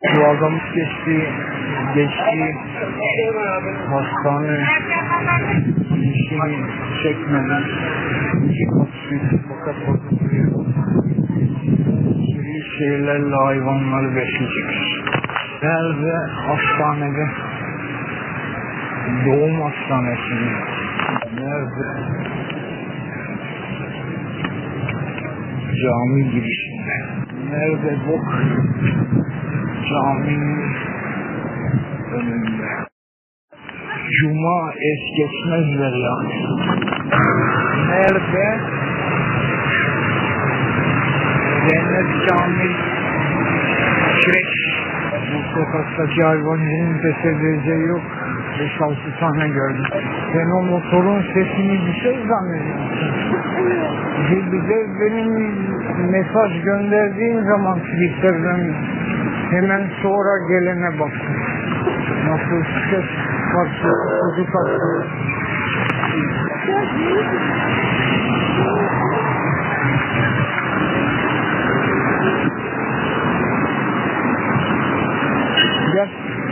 Şu adam geçti hastane işini çekmeden fakat bakılıyor. Sürü şeylerle hayvanları besleyecek. Nerede? Hastanede. Doğum hastanesinde. Nerede? Cami girişinde. Nerede bu? Caminin önünde. Cuma es geçmezler yani. Nerede? Cennet Kamil Kreş. Bu sokaktaki hayvancının pes edeceği yok. 5-6 tane gördüm. Sen o motorun sesini bir şey zannediyorsun. Bir de benim mesaj gönderdiğin zaman Twitter'dan hemen sonra gelene bak. Nasıl ses karşı çocuk atıyor. Gel.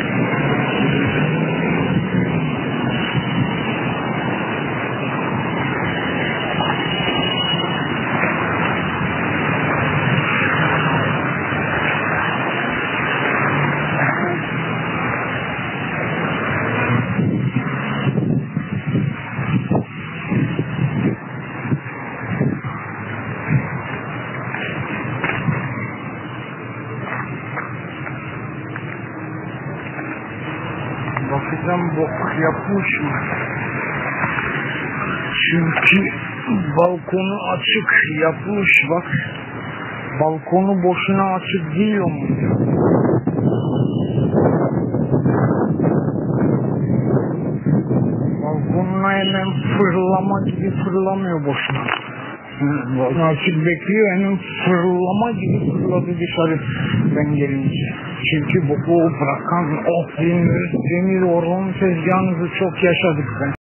Bakacağım bok yapmış mı? Çünkü balkonu açık yapmış bak. Balkonu boşuna açık değil o mu? Balkonuna hemen fırlama gibi fırlamıyor boşuna. Balkonu açık bekliyor, hemen fırlama gibi fırladı dışarı ben gelince. Çünkü boku bırakan o demir orman tezgahınızı çok yaşadık ben.